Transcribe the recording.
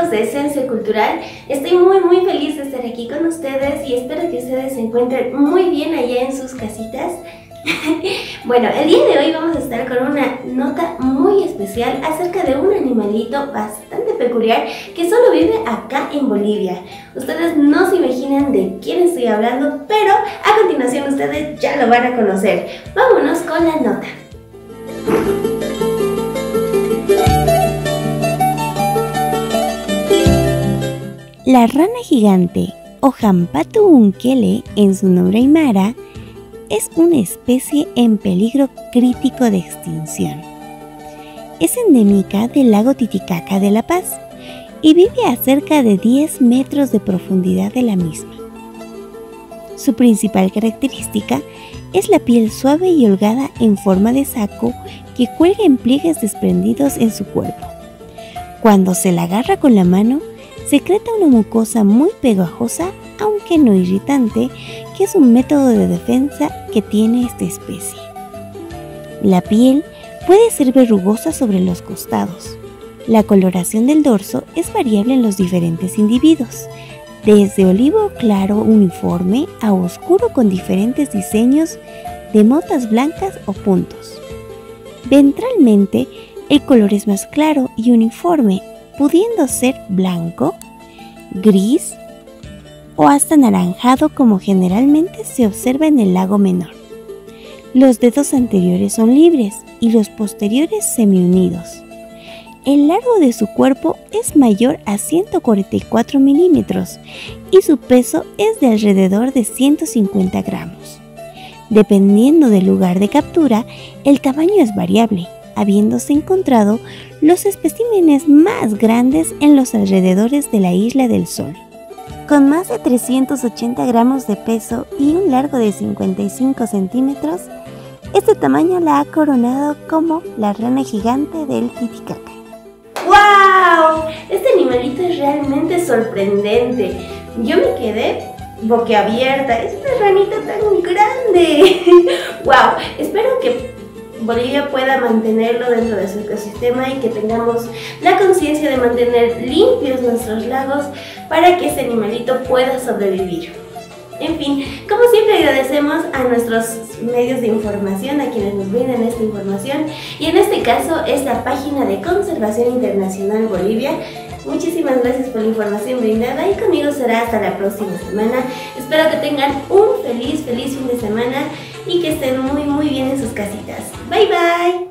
amigos de Esencia Cultural, estoy muy feliz de estar aquí con ustedes y espero que ustedes se encuentren muy bien allá en sus casitas. Bueno, el día de hoy vamos a estar con una nota muy especial acerca de un animalito bastante peculiar que solo vive acá en Bolivia. Ustedes no se imaginan de quién estoy hablando, pero a continuación ustedes ya lo van a conocer. Vámonos con la nota. La rana gigante, o Hampatu unkele en su nombre aymara, es una especie en peligro crítico de extinción. Es endémica del lago Titicaca de La Paz y vive a cerca de 10 metros de profundidad de la misma. Su principal característica es la piel suave y holgada en forma de saco que cuelga en pliegues desprendidos en su cuerpo. Cuando se la agarra con la mano, secreta una mucosa muy pegajosa, aunque no irritante, que es un método de defensa que tiene esta especie. La piel puede ser verrugosa sobre los costados. La coloración del dorso es variable en los diferentes individuos, desde olivo claro uniforme a oscuro con diferentes diseños de motas blancas o puntos. Ventralmente, el color es más claro y uniforme, pudiendo ser blanco, gris o hasta anaranjado como generalmente se observa en el lago menor. Los dedos anteriores son libres y los posteriores semiunidos. El largo de su cuerpo es mayor a 144 milímetros y su peso es de alrededor de 150 gramos. Dependiendo del lugar de captura, el tamaño es variable, habiéndose encontrado los especímenes más grandes en los alrededores de la Isla del Sol. Con más de 380 gramos de peso y un largo de 55 centímetros, este tamaño la ha coronado como la rana gigante del Titicaca. ¡Wow! Este animalito es realmente sorprendente. Yo me quedé boquiabierta. Es una ranita tan grande. ¡Wow! Espero que Bolivia pueda mantenerlo dentro de su ecosistema y que tengamos la conciencia de mantener limpios nuestros lagos para que este animalito pueda sobrevivir. En fin, como siempre agradecemos a nuestros medios de información, a quienes nos brindan esta información, y en este caso es la página de Conservación Internacional Bolivia. Muchísimas gracias por la información brindada y conmigo será hasta la próxima semana. Espero que tengan un feliz fin de semana y que estén muy bien en sus casitas. Bye bye.